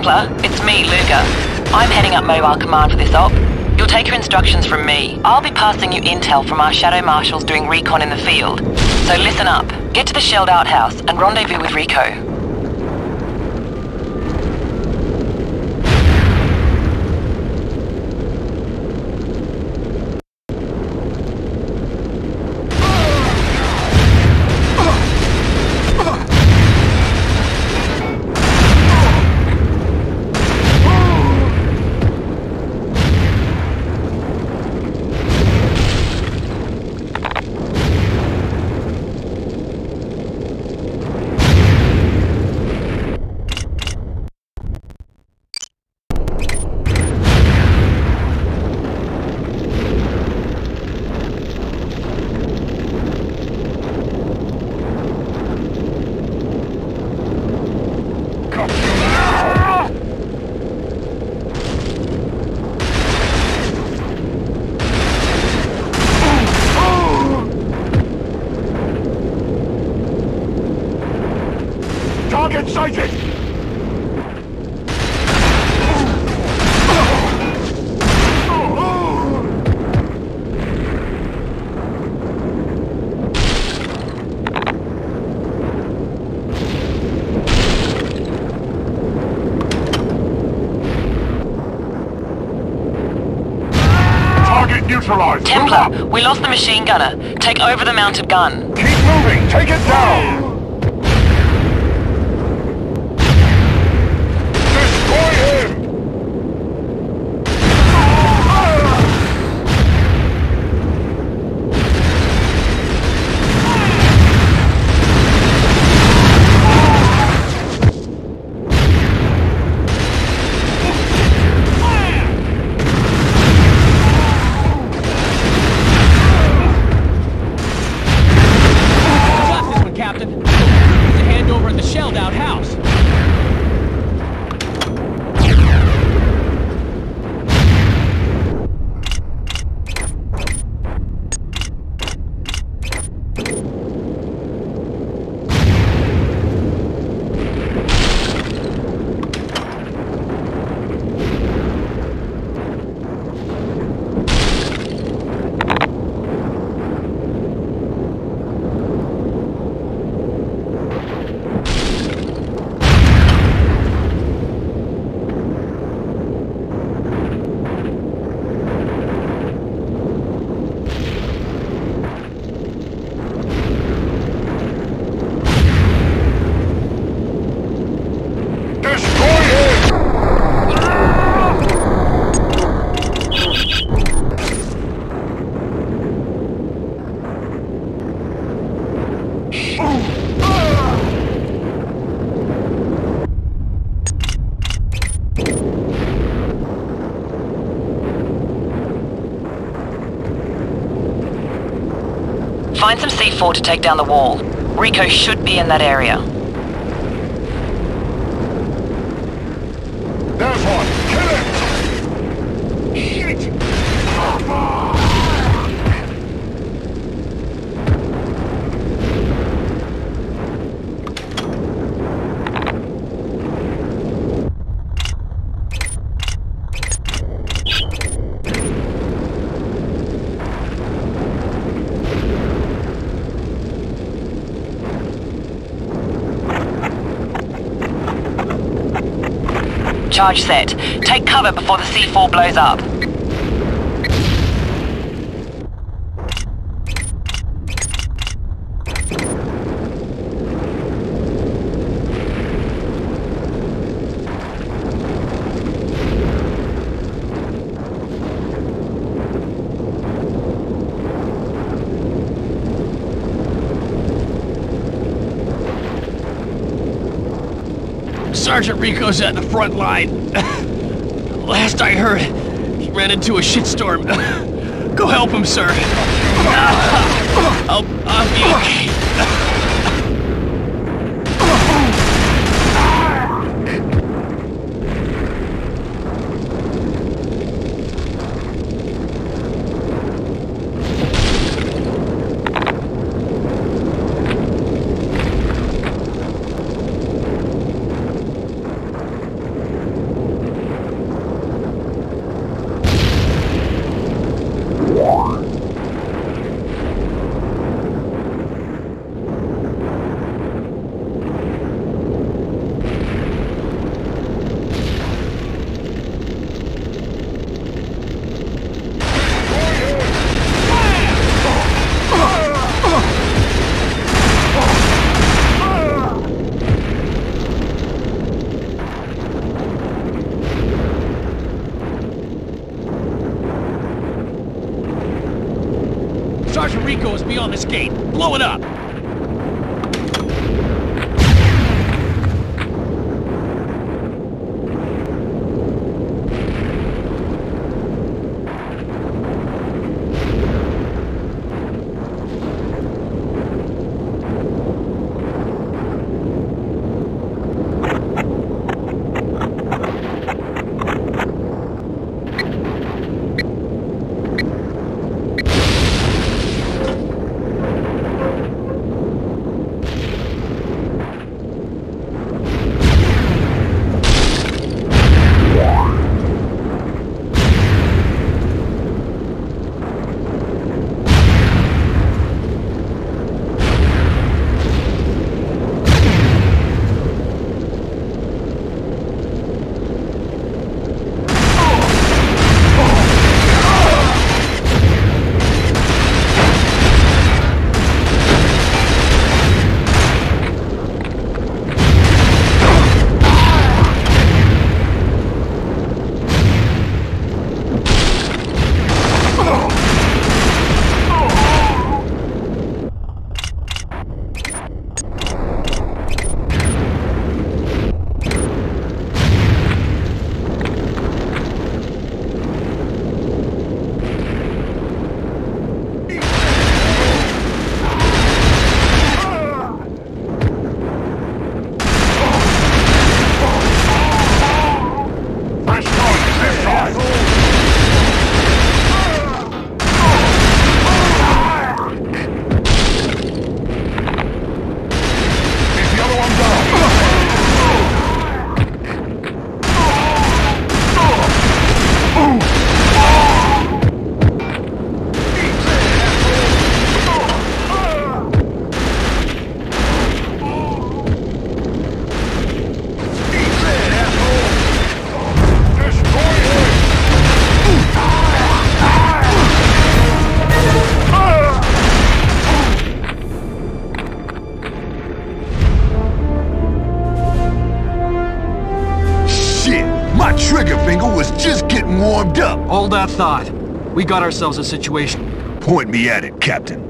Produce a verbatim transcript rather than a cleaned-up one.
Templar, it's me, Luger. I'm heading up Mobile Command for this op. You'll take your instructions from me. I'll be passing you intel from our Shadow Marshals doing recon in the field. So listen up. Get to the shelled out house and rendezvous with Rico. Target sighted! Target neutralized! Templar, we lost the machine gunner. Take over the mounted gun. Keep moving! Take it down! Find some C four to take down the wall. Rico should be in that area. There's one! Kill it! Shit! Charge set. Take cover before the C four blows up. Sergeant Rico's at the front line. Last I heard, he ran into a shitstorm. Go help him, sir. I'll, I'll be okay. Rico is beyond this gate. Blow it up! Trigger finger was just getting warmed up. Hold that thought. We got ourselves a situation. Point me at it, Captain.